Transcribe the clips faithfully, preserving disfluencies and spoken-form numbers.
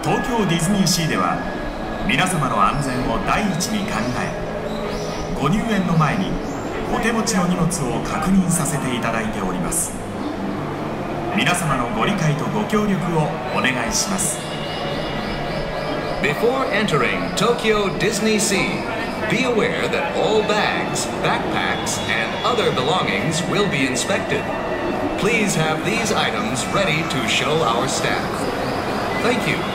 東京ディズニーシーでは皆様の安全を第一に考え、ご入園の前にお手持ちの荷物を確認させていただいております。皆様のご理解とご協力をお願いします。 Before entering Tokyo Disney Sea, be aware that all bags, backpacks, and other belongings will be inspected. Please have these items ready to show our staff. Thank you.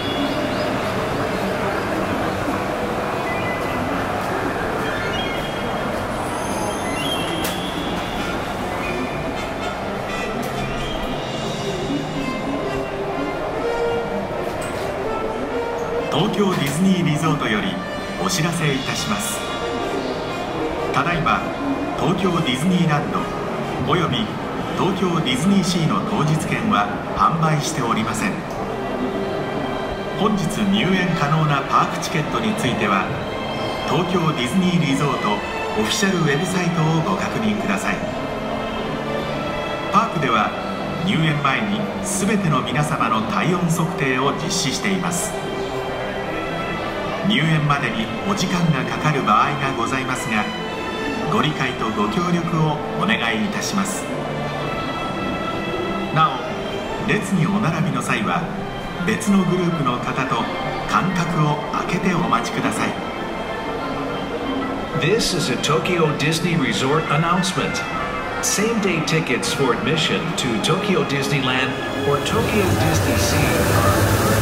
東京ディズニーリゾートよりお知らせいたします。ただいま東京ディズニーランドおよび東京ディズニーシーの当日券は販売しておりません。本日入園可能なパークチケットについては東京ディズニーリゾートオフィシャルウェブサイトをご確認ください。パークでは入園前に全ての皆様の体温測定を実施しています。入園までにお時間がかかる場合がございますが、ご理解とご協力をお願いいたします。なお、列にお並びの際は別のグループの方と間隔を空けてお待ちください。 This is a Tokyo Disney Resort announcement. Same-day tickets for admission to Tokyo Disneyland or Tokyo Disney Sea are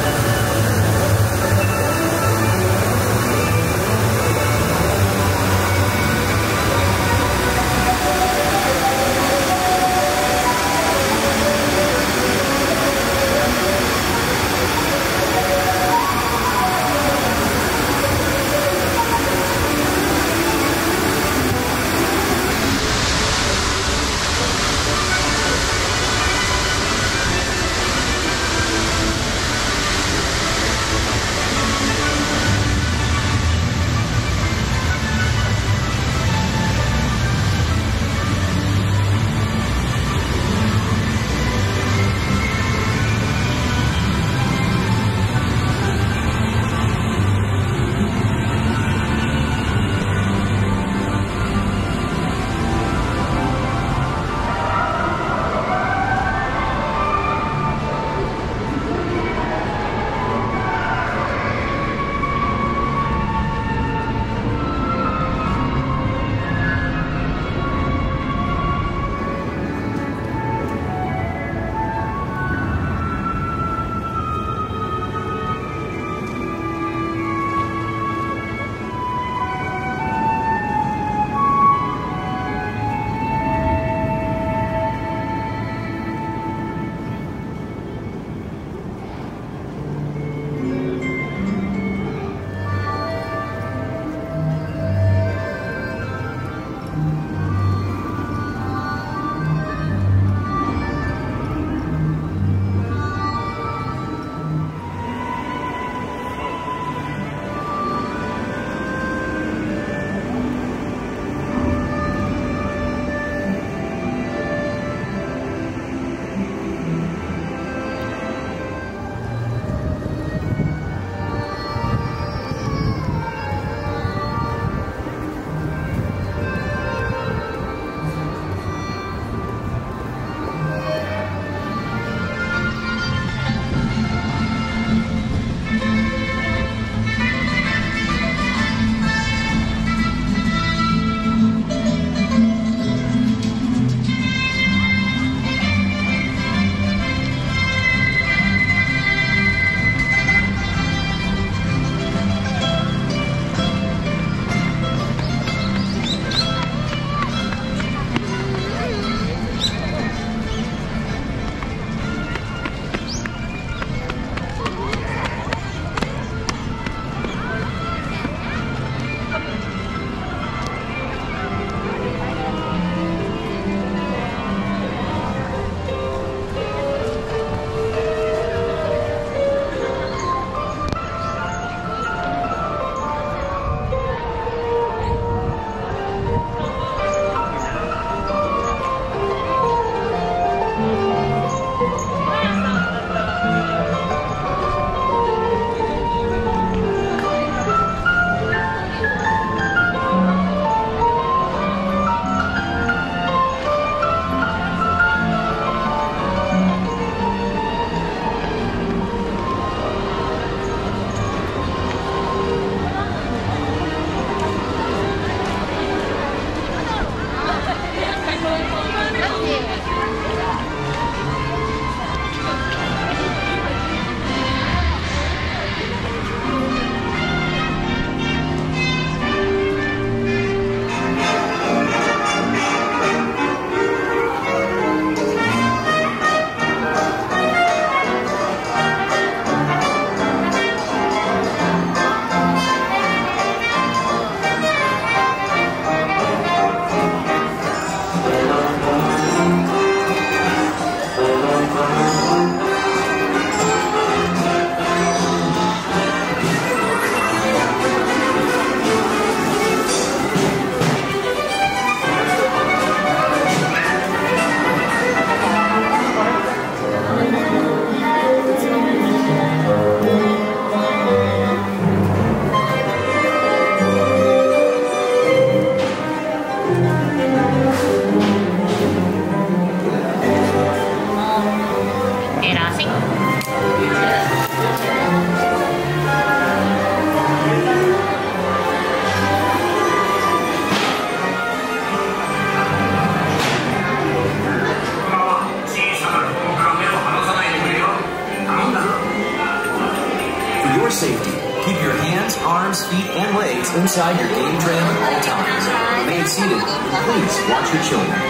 For safety, keep your hands, arms, feet, and legs inside your game tram at all times. Remain seated. Please watch your children.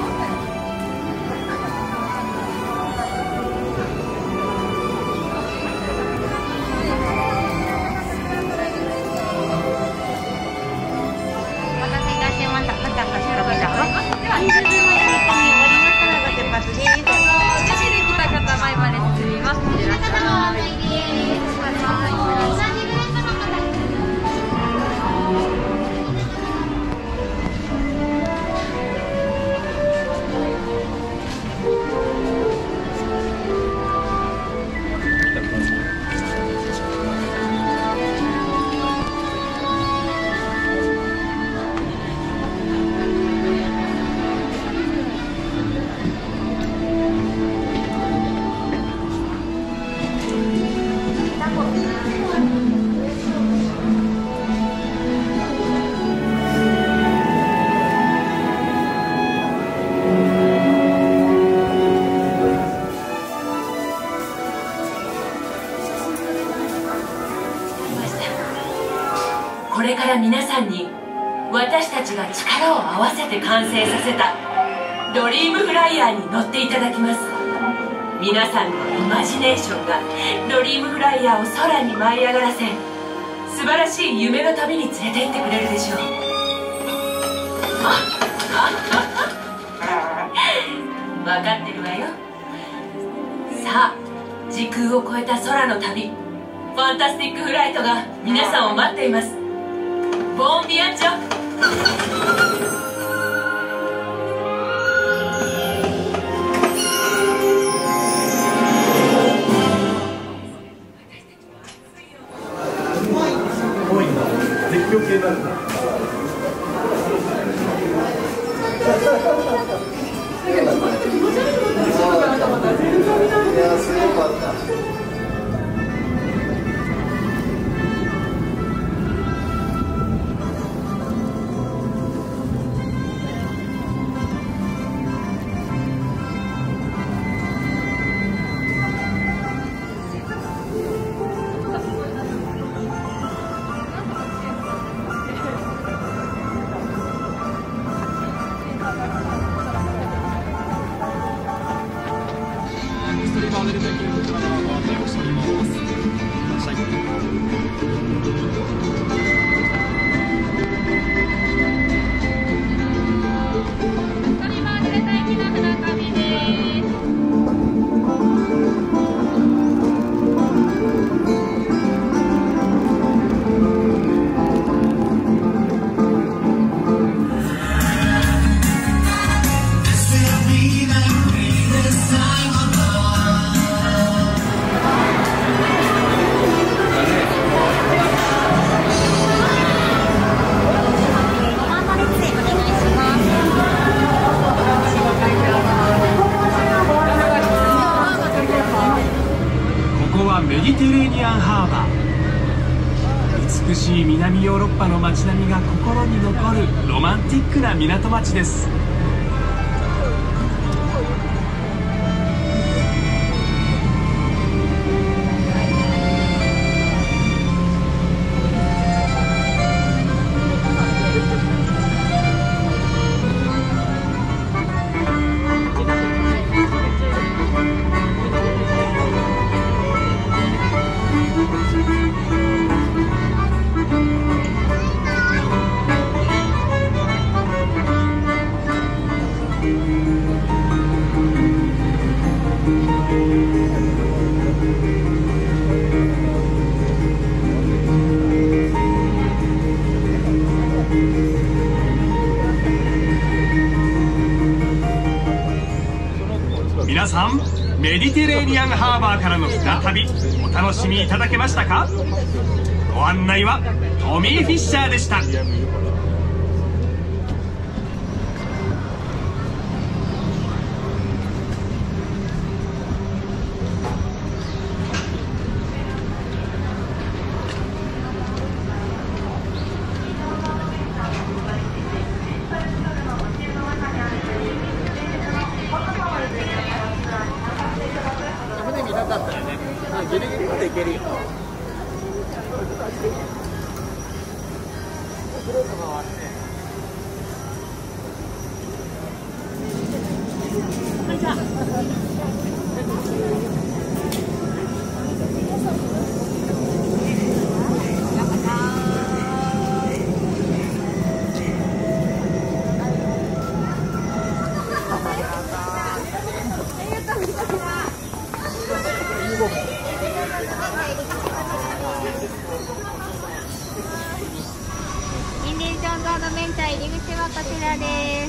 いこれから皆さんに私たちが力を合わせて完成させたドリームフライヤーに乗っていただきます。皆さんのイマジネーションがドリームフライヤーを空に舞い上がらせ、素晴らしい夢の旅に連れて行ってくれるでしょう。分かってるわよ。さあ、時空を超えた空の旅、ファンタスティックフライトが皆さんを待っています。ボンビアンチョ。 メディテレーニアンハーバー。美しい南ヨーロッパの街並みが心に残るロマンティックな港町です。皆さん、メディテレーニアンハーバーからの船旅お楽しみいただけましたか？ご案内はトミー・フィッシャーでした。 ギリギリまでいけるよ。 インディ・ジョーンズアドベンチャー入り口はこちらです。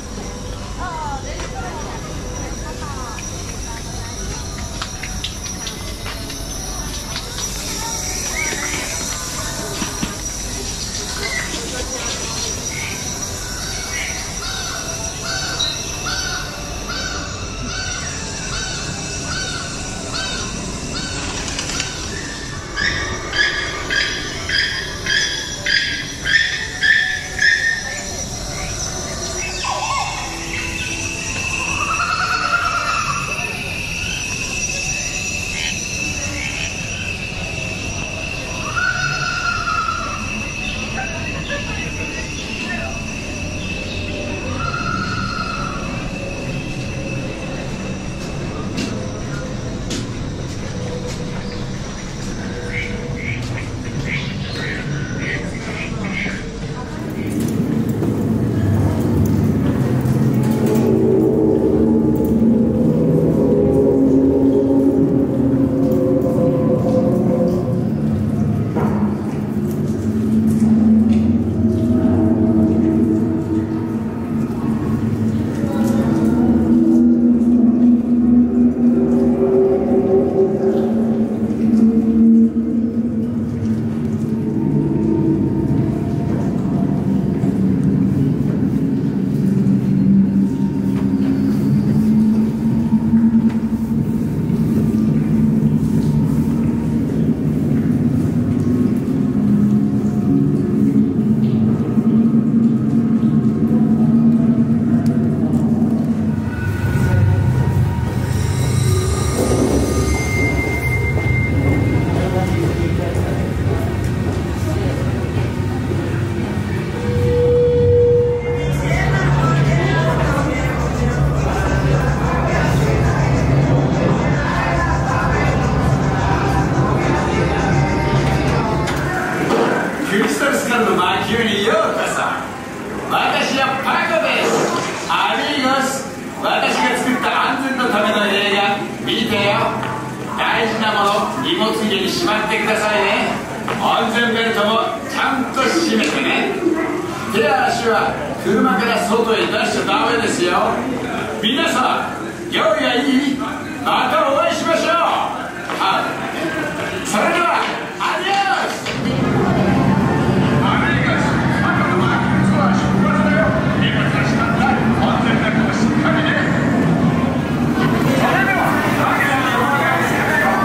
私はパコです。アミーゴス、私が作った安全のための映画見てよ。大事なもの荷物入れにしまってくださいね。安全ベルトもちゃんと締めてね。手や足は車から外へ出しちゃダメですよ。皆さん用意はいい？またお会いしましょう。あ、それではアディオス。アメリカス、パコのマーキングツアー出発だよ。荷物がしまった安全ベルトをしっかりね。それでは投げられるわけですけどよ。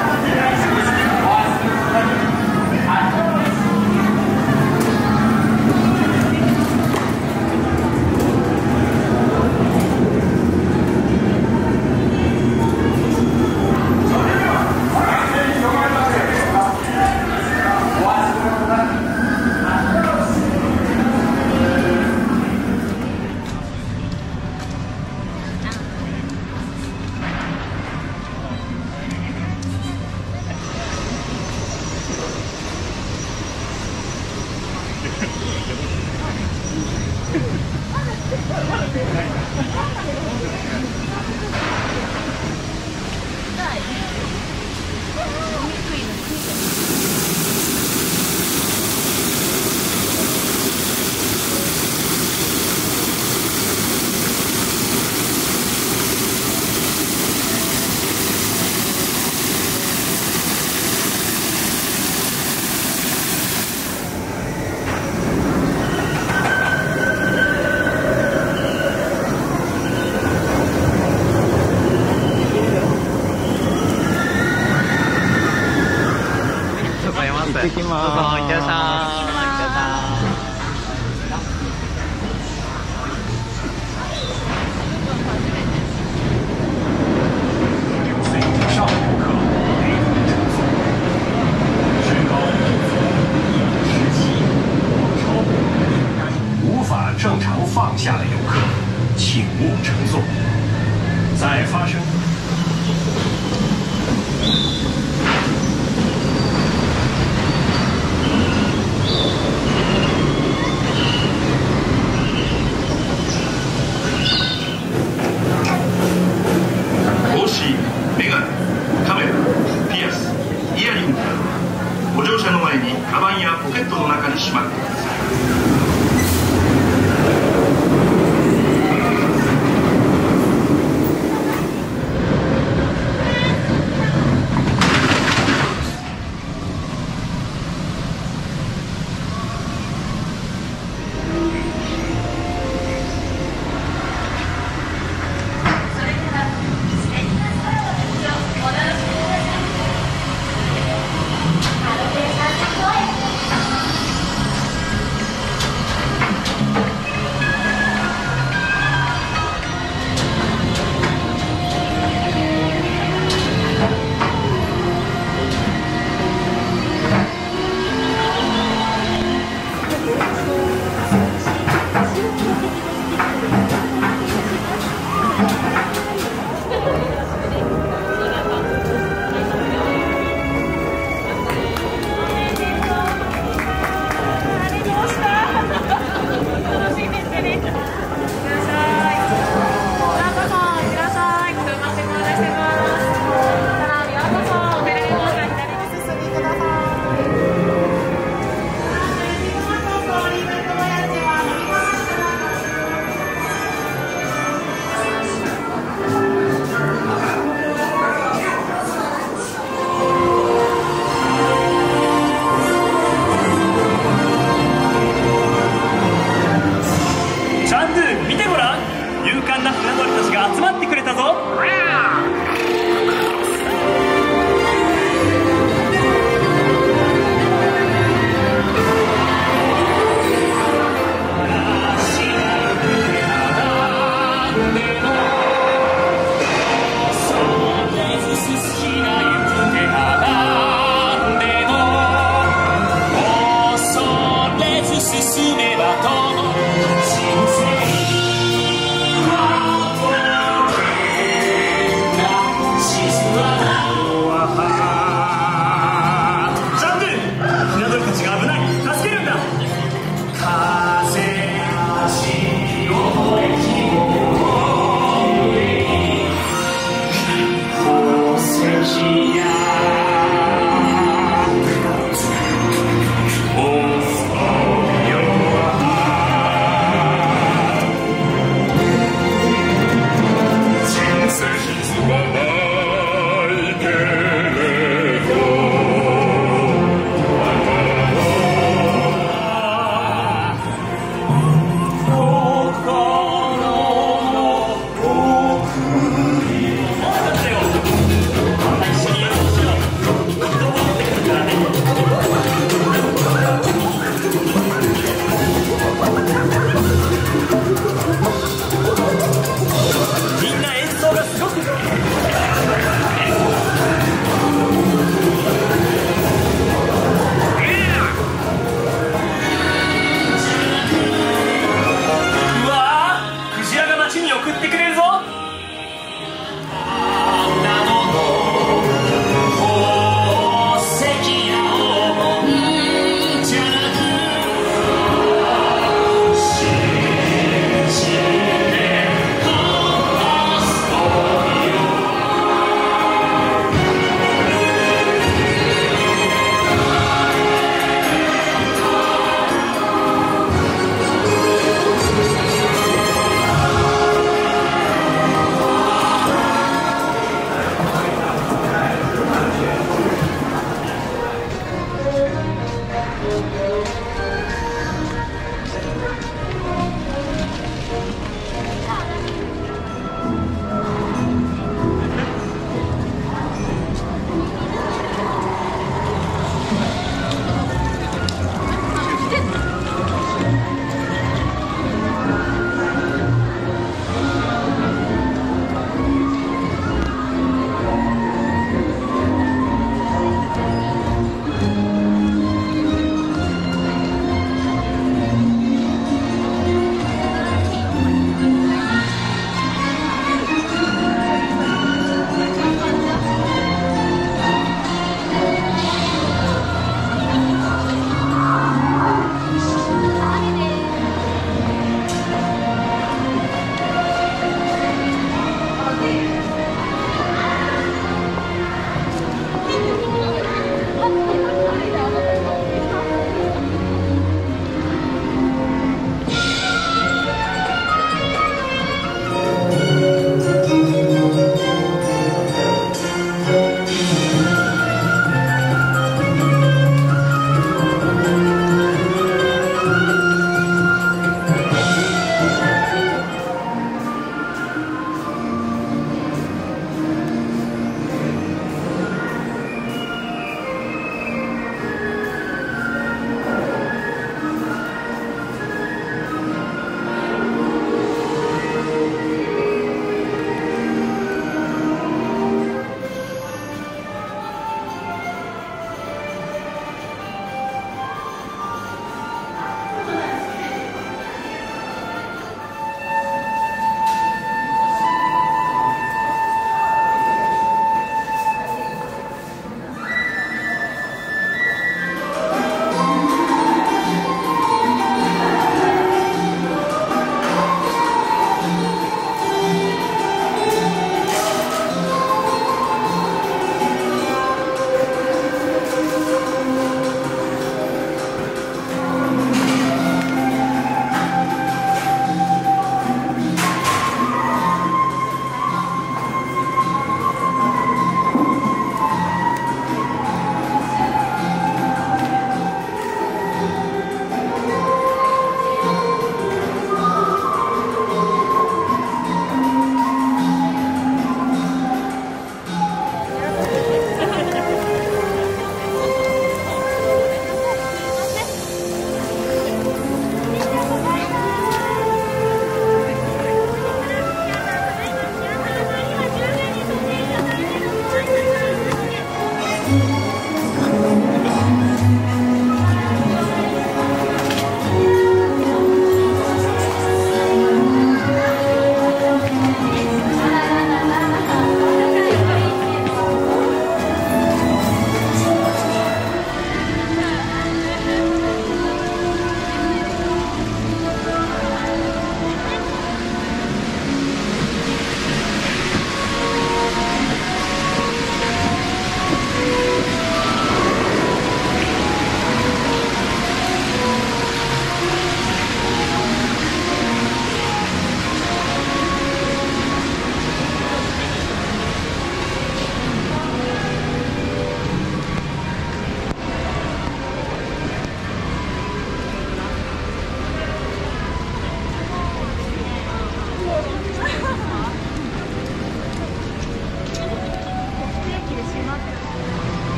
行ってきます。どうぞ、いってらっしゃい。 无法正常放下的游客，请勿乘坐。在发生。 メガネ、カメラ、ピアス、イヤリングなどご乗車の前にカバンやポケットの中にしまってください。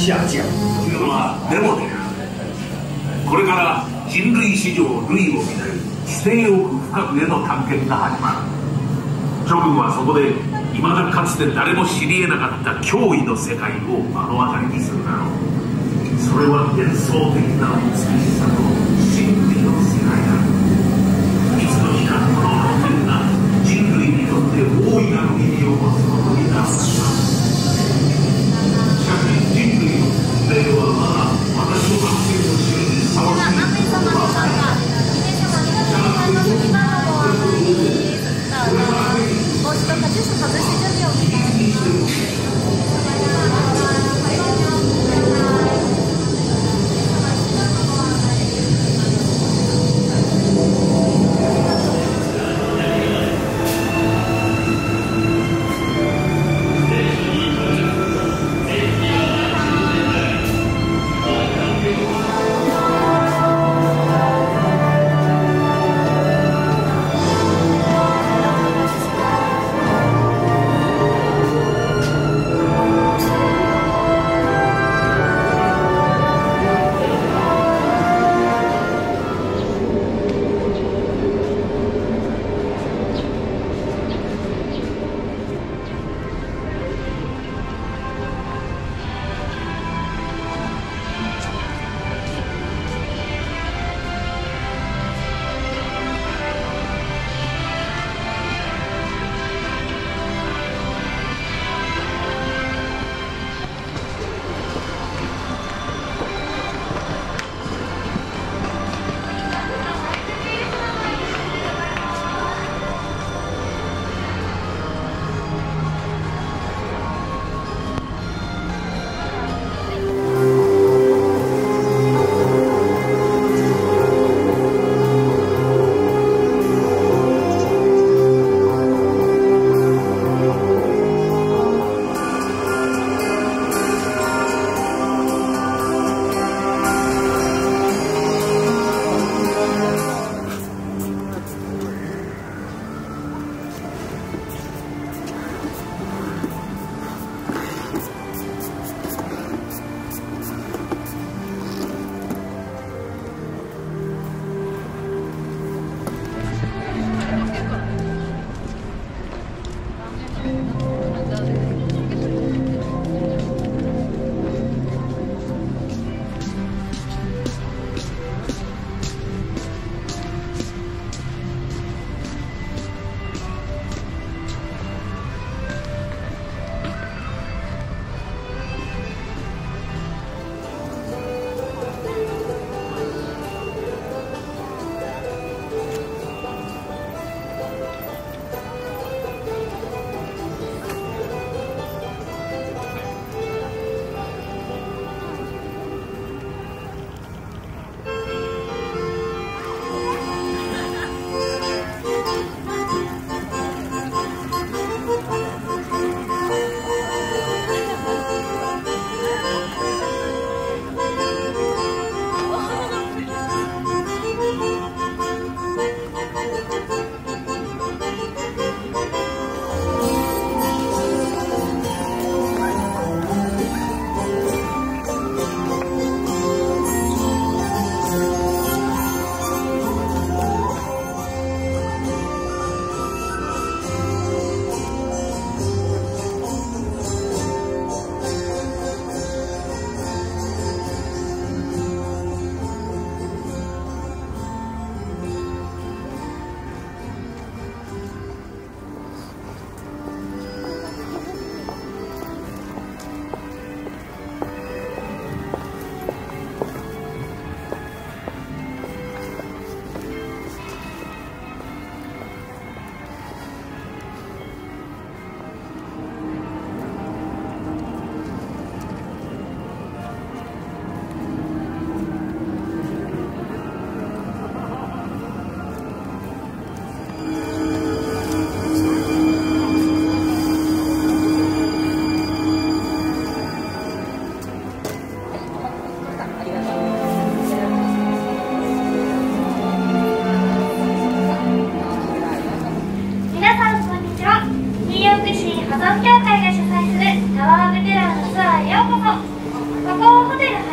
シア人というのはデモである。これから人類史上類を見ない地底奥深くへの探検が始まる。諸君はそこで未だかつて誰も知り得なかった驚異の世界を目の当たりにするだろう。それは幻想的な美しさと神秘の世界だ。いつの日かこの発見が人類にとって大いなる意味を持つことになるはずだ。しかし人類の運命はまだ私の発見を知るにふさわしい。 帽子とカチューシャ外して準備をお願いします。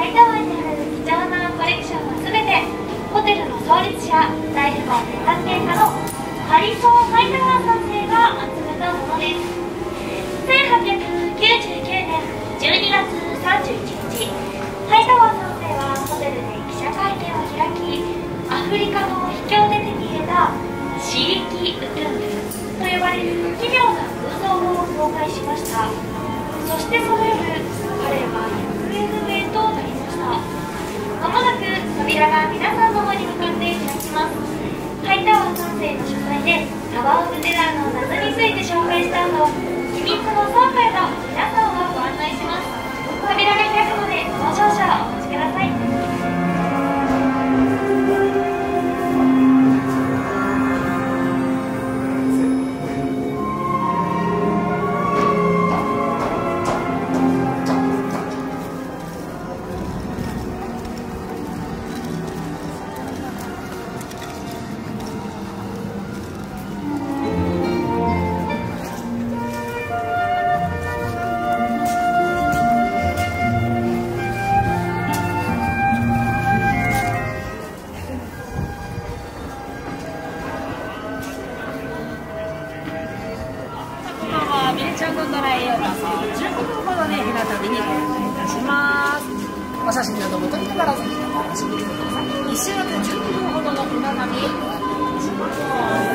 イタワーにある貴重なコレクションはすべてホテルの創立者、大ルパン探偵家のハリソン・ハイタワーさん生が集めたものです。せんはっぴゃくきゅうじゅうきゅうねんじゅうにがつさんじゅういちにち、ハイタワーさん生はホテルで記者会見を開き、アフリカの秘境で手に入れたシーキ・ウトゥンブと呼ばれる奇妙な空想を公開しました。そしてその夜、彼は行方不明となりました。まもなく扉が皆さんの方に向かって開きます。ハイタワーさん世の書斎でタワー・オブ・テラーの謎について紹介した後、秘密の総会と皆さんをご案内します。扉が開くのでもう少々お待ちください。 お写真なども撮りながらぜひお楽しみください。いち周約じゅっぷんほどの船旅お願いします。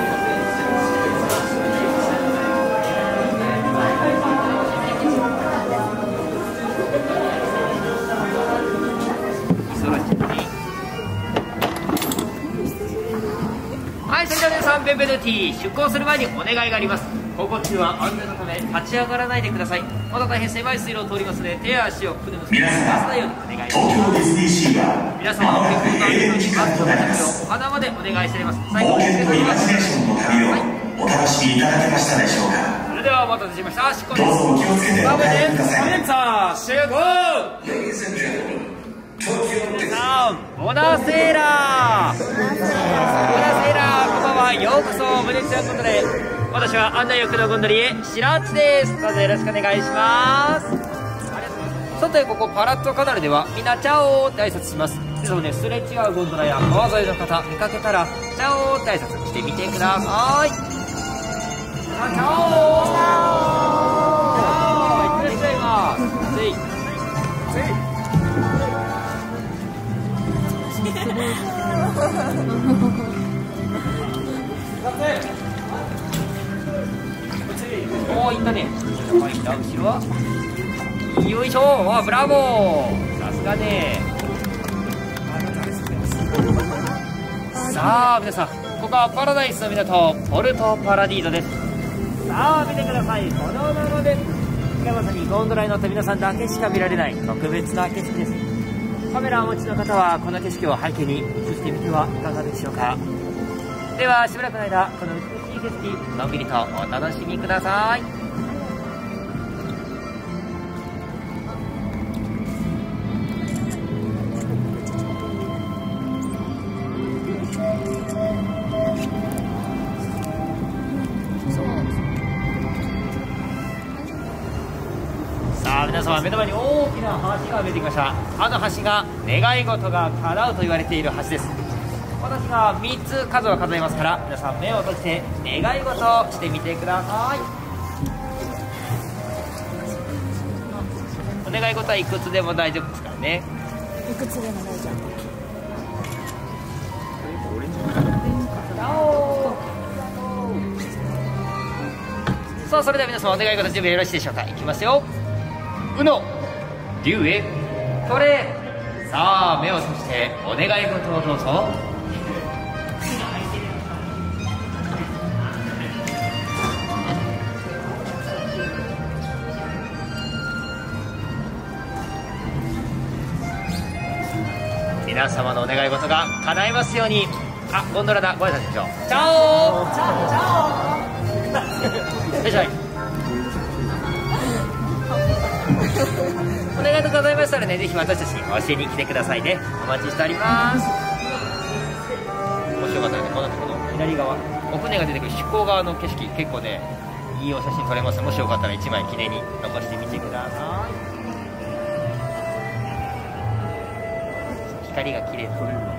はい、それでは皆さん、ベンベルティ出港する前にお願いがあります。航行中は安全のため立ち上がらないでください。まだ大変狭い水路を通りますので、手や足を船の隙間に出さないようにお願いします。 東京ディズニーシーは皆様の健康と安全にマスクの着用、お花までお願いしております。最後に冒険とイマジネーションの旅をお楽しみいただけましたでしょうか。 それではお待たせしました。出港です。 どうぞお気をつけてお帰りください。 さあ、集合。さあ、ボナセーラー。ボナセーラー、こんばんは。ようこそベネチアゴンドラへ。私は案内役のゴンドリエ白内です。どうぞよろしくお願いします。さて、ここパラットカナルではみんなチャオーって挨拶します。ですので、すれ違うゴンドラや川沿いの方見かけたらチャオーって挨拶してみてください。チャオー、チャオー、いってらっしゃいます。せいせいおー、いったね。はい、後ろはよいしょー、ブラボー、さすがね。さあ皆さん、ここはパラダイスの港ポルトパラディーゾです。さあ見てください、このままでまさにゴンドラに乗った皆さんだけしか見られない特別な景色です。カメラをお持ちの方はこの景色を背景に映してみてはいかがでしょうか。ではしばらくの間、この美しい景色のんびりとお楽しみください。さあ皆様、目の前に大きな橋が見えてきました。あの橋が願い事が叶うと言われている橋です。私がみっつ数を数えますから、皆さん目を閉じて願い事をしてみてください。お願い事はいくつでも大丈夫ですからね。 いくつでも大丈夫。 さあそれでは皆様、お願い事準備よろしいでしょうか。いきますよ。うの竜へトレ。さあ目を閉じてお願い事をどうぞ。皆様のお願い事が叶いますように。あ、ゴンドラだ、ご挨拶しましょう。チャオー、チャオチャオよいしょい。お願いとございましたらね、ぜひ私たちに教えに来てくださいね。お待ちしております。もしよかったらね、このこの左側、お船が出てくる出港側の景色、結構ねいいお写真撮れます。もしよかったらいちまい記念に残してみてください。 光が綺麗な。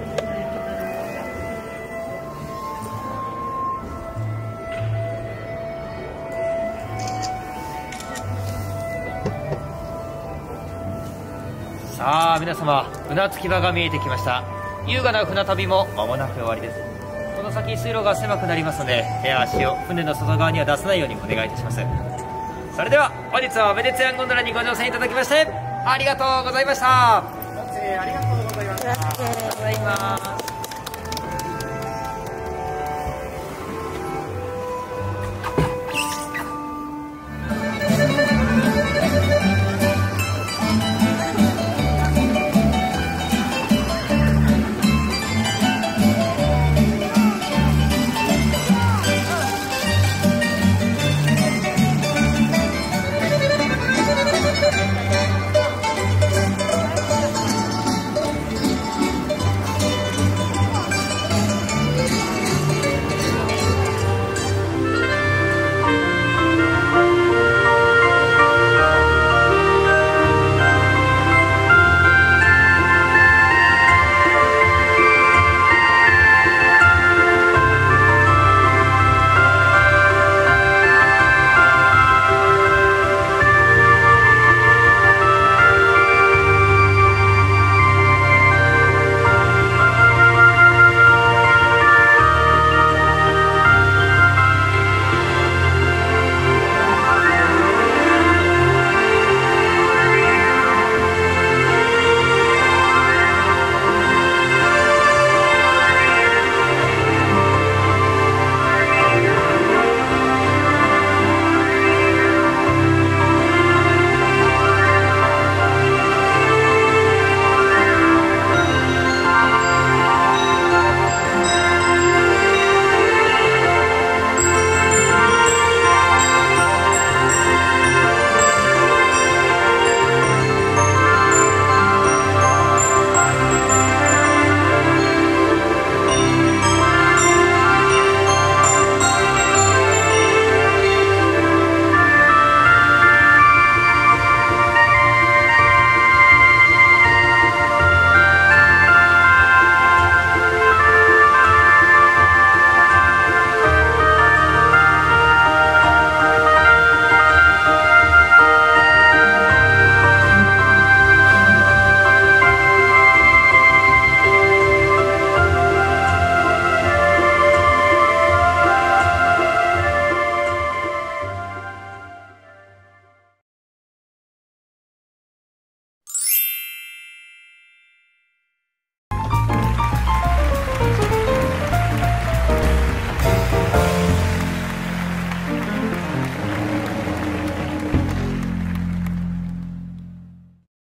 さあ皆様、船着き場が見えてきました。優雅な船旅も間もなく終わりです。この先水路が狭くなりますので、手や足を船の外側には出さないようにお願いいたします。それでは本日はベネツィアンゴンドラにご乗船いただきましてありがとうございました。ありがとうございました。ありがとうございます。